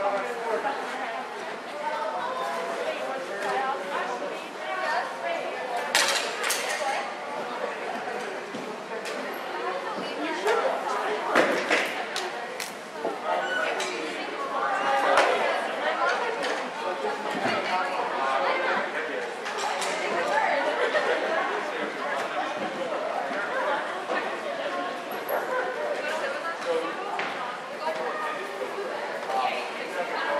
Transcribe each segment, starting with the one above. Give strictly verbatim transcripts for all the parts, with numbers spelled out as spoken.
Thank you.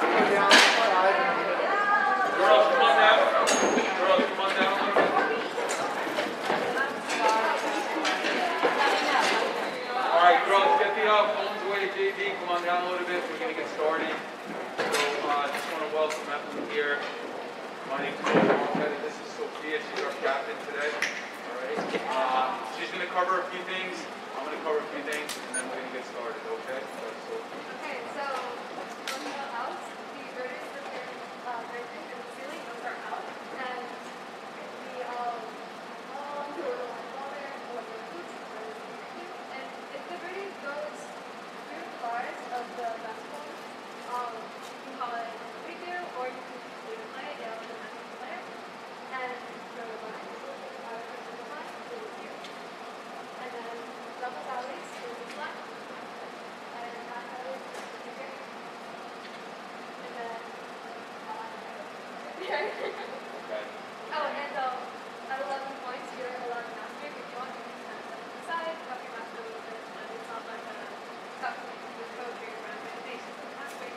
down five in the middle. Girls, come on down. Girls, come on down a little bit. All right, girls, get the uh, phones away. J D, come on down a little bit. We're going to get started. So I uh, just want to welcome everyone here. My name is Paul. This is Sophia. She's our captain today. All right. Uh, she's going to cover a few things. I'm going to cover a few things, and then we're going to get started. Okay. So, okay. So on the house, the verdict that they're uh, breaking in the ceiling, those are out, and the um, all the water or the boots, and if the verdict goes through the bars of the basketball, um, you can call it a big deal, or you can leave it play, yell at the next player, and go to the line. Uh, the line is here, and then double valleys is the flat, and half valleys is the bigger, and then uh, okay. oh, and um, at eleven points, you're allowed to master. If you want, you can stand up to the side, cup your master a little bit, and it's not like a cup with coach or your recommendation for the master.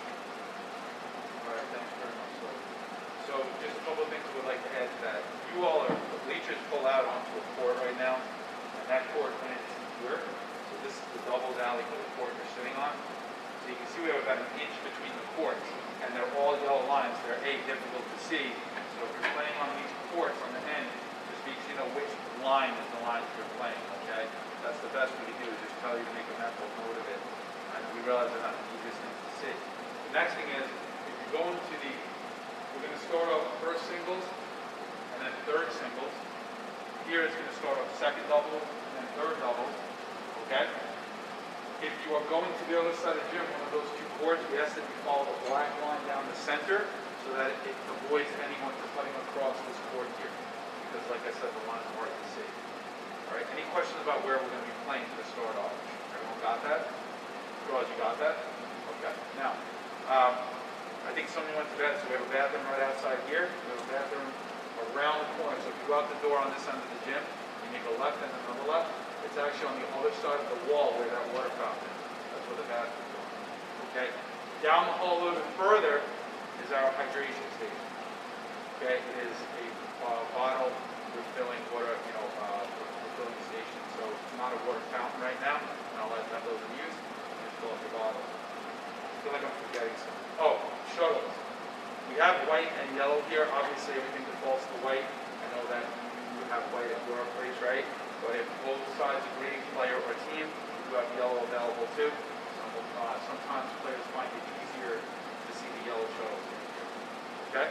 All right, thanks very much. So, so just a couple of things I would like to add to that. You all are, the bleachers pull out onto a court right now, and that court ends here. So this is the double valley for the court you're sitting on. So you can see we have about an inch between the courts, and they're all yellow lines. They're A, difficult to see. So if you're playing on these courts on the end, just be so you know which line is the line that you're playing, okay? That's the best we can do, is just tell you to make a mental note of it. And we realize they're not the easiest thing to see. The next thing is, if you go into the, we're going to start off first singles, and then third singles. Here it's going to start off second double, and then third double, okay? If you are going to the other side of the gym, one of those two courts, we ask that you follow the black line down the center so that it avoids anyone from cutting across this court here. Because like I said, the line is hard to see. All right, any questions about where we're going to be playing to start off? Everyone got that? Girls, you got that? Okay. Now, um, I think somebody went to bed, so we have a bathroom right outside here. We have a bathroom around the corner. So if you go out the door on this end of the gym, you make a left and another left. It's actually on the other side of the wall where that water fountain is. That's where the bathroom is. Okay? Down the hall a little bit further is our hydration station. Okay? It is a uh, bottle refilling water, you know, uh, refilling station. So it's not a water fountain right now. And I'll let that those in use. Just fill up the bottle. I feel like I'm forgetting something. Oh, shuttles. We have white and yellow here. Obviously, everything defaults to white. I know that you have white at your place, right? But if both sides agree, player or team, you have yellow available too. So, uh, sometimes players find it easier to see the yellow shuttles. Okay?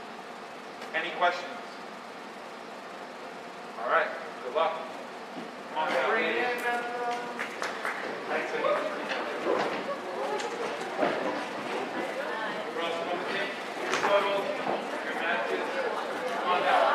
Any questions? All right. Good luck. Come on down. Bring in, Thanks, Anita. Girls, come with me. Your shuttle, your matches. Come on down.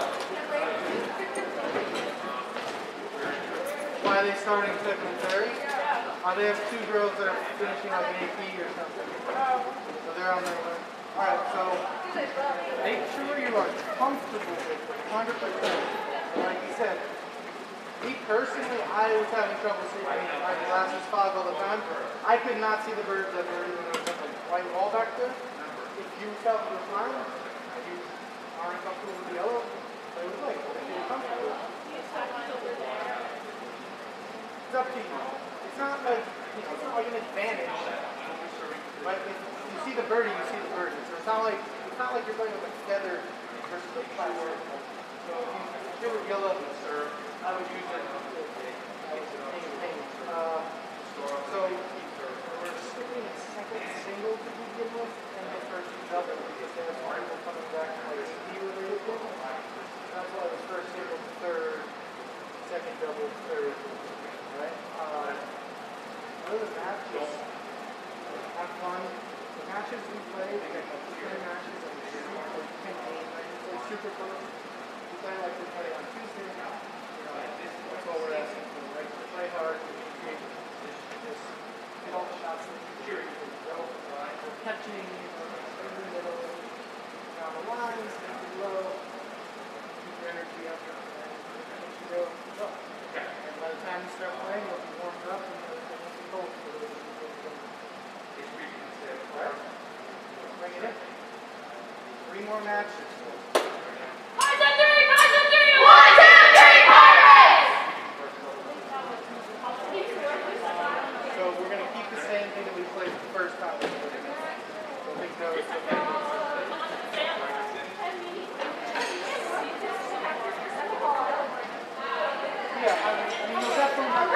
Why are they starting second and third? Oh, they have two girls that are finishing like an A P or something. So they're on their way. Alright, so make sure you are comfortable with it, one hundred percent. Like you said, me personally, I was having trouble sleeping. My glasses fog all the time. I could not see the birds that were in the white wall back there. If you felt it was fine, if you aren't comfortable with the yellow, play with white. If you're comfortable. It's up to you. It's not like, you know, it's not like an advantage. But if you see the birdie, you see the birdie. So it's not like it's not like you're playing with a feather versus a flower. So if you were yellow, I would use it. Uh, so we're skipping a second single to begin with, and the first double because there's people coming back from like a speed related thing. That's why the first single, third, second double, third. Right? Uh, other than that, just have fun. The matches we play, we got three matches and we can aim. Like we play super close. We play like we play on Tuesday. You know, that's all we're asking for. Right? To play hard, to be creative. Just get all the shots that you carry. We're catching, you know, in the middle, down the lines, down below. Keep your energy up and let you go. Go. And by the time you start playing, you'll be warmed up and it'll be cold. Right? three more matches. One, two, three, one, two, three, one, two, three, Pirates! So we're going to keep the same thing that we played the first time. So big nose, so big nose. Yeah, I mean, I mean, you'll definitely have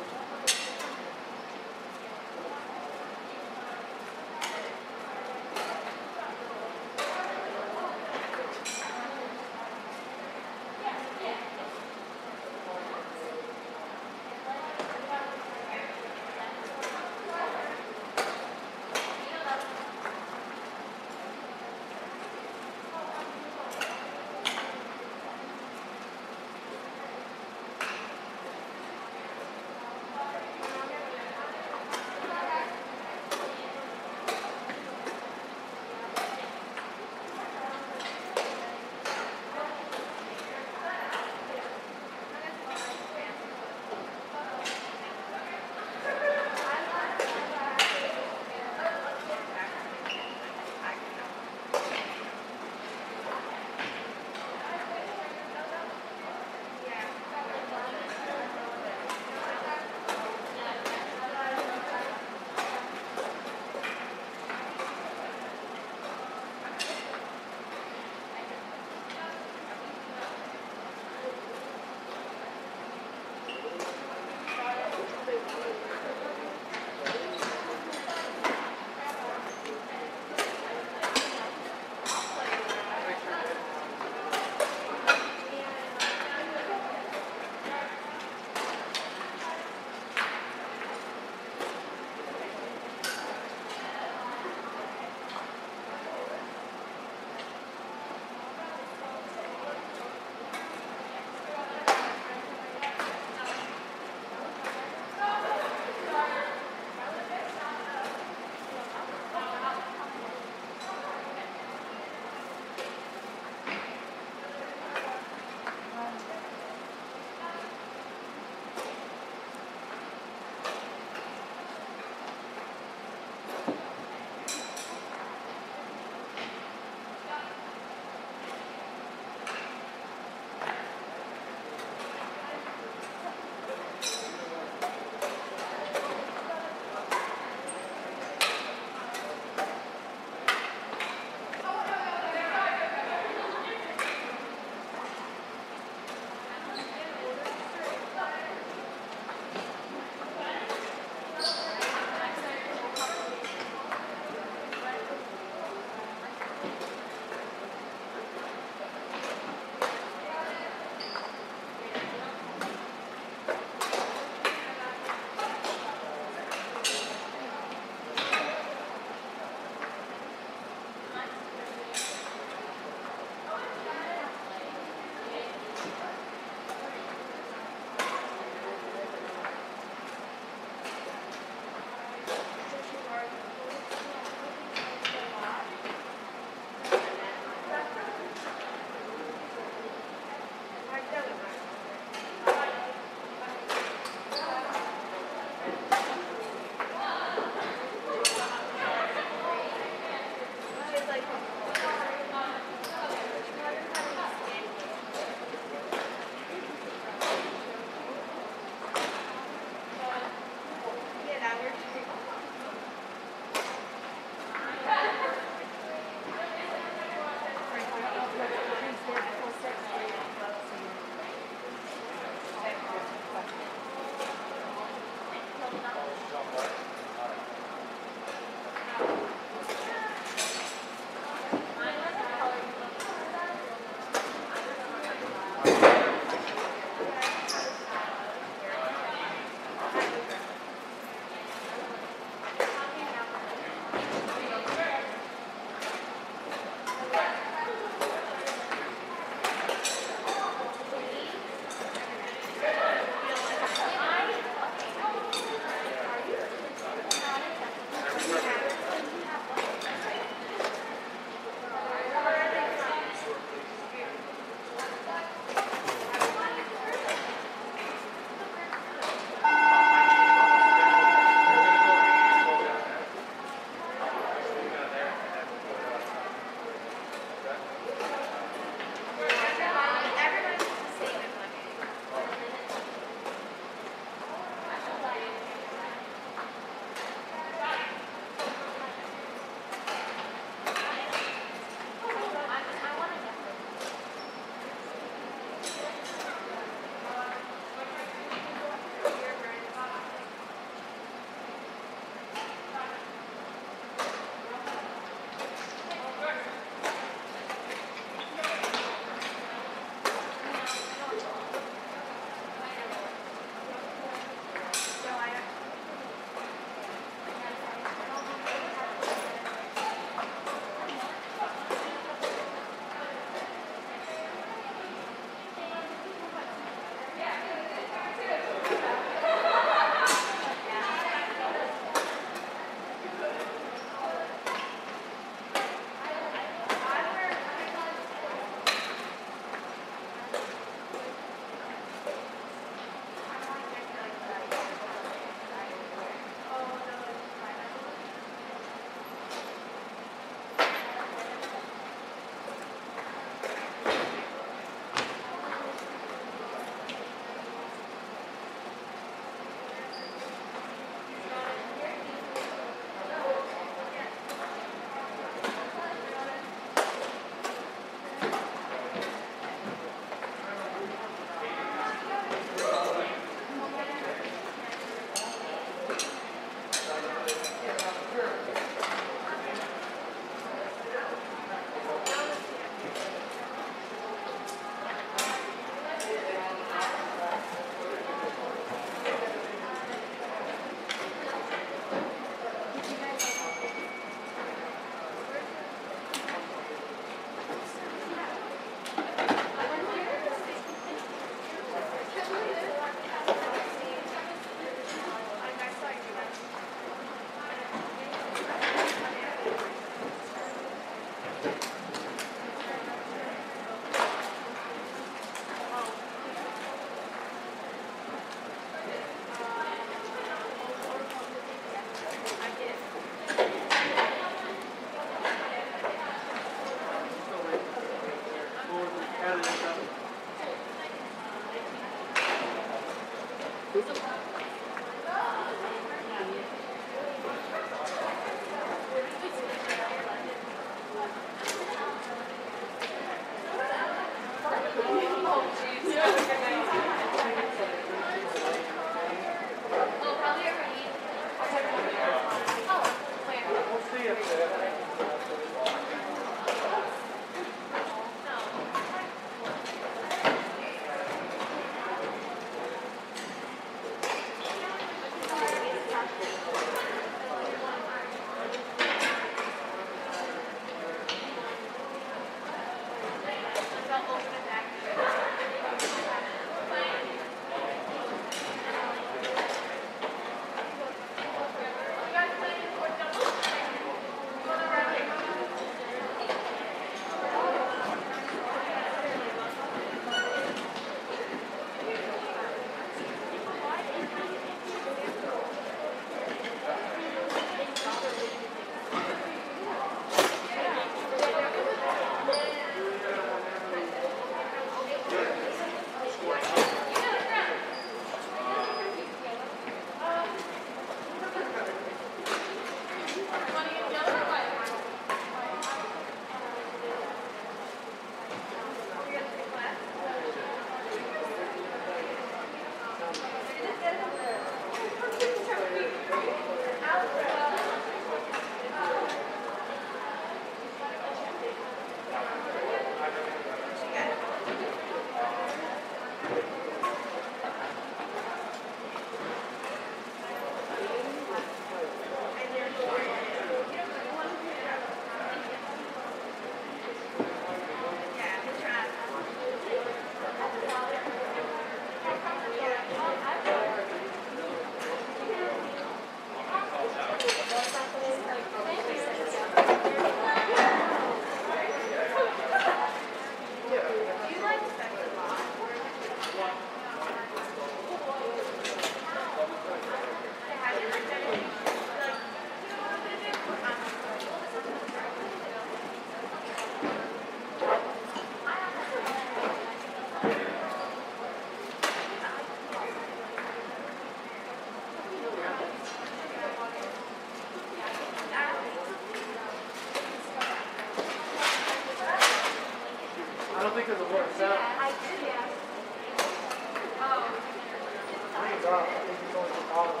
think it's always a problem.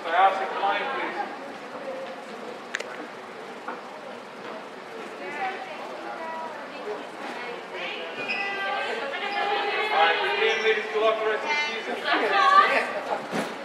Biopsy client, please. All right, good game, ladies. Good luck for the rest of the season.